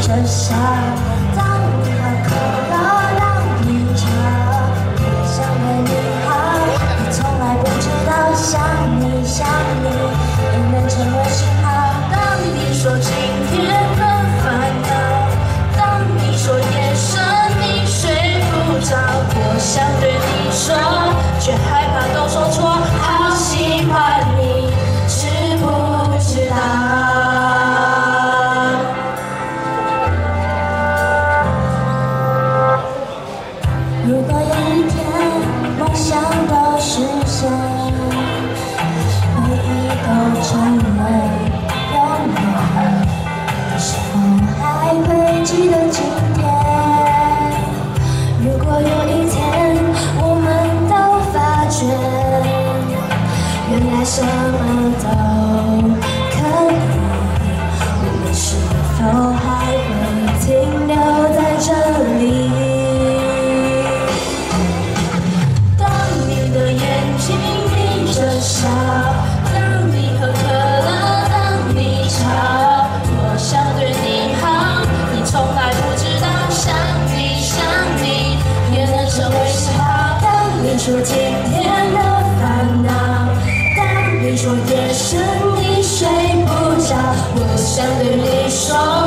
着笑。当你喝可乐，让你茶，我想对你好，你从来不知道想你也能成为嗜好。当你说今天很烦恼，当你说夜深你睡不着，我想对你说，却害怕都说错，好喜欢你，知不知道？如果有一天梦想都实现，回忆都成了永远，你是否还会记得今天？如果有一天我们都发觉，原来什么都可以，我们是否还会停留在这里？当你的眼睛眯着笑，当你喝可乐，当你吵，我想对你好，你从来不知道想你也能成为嗜好。当你说今天的烦恼，当你说夜深你睡不着，我想对你说。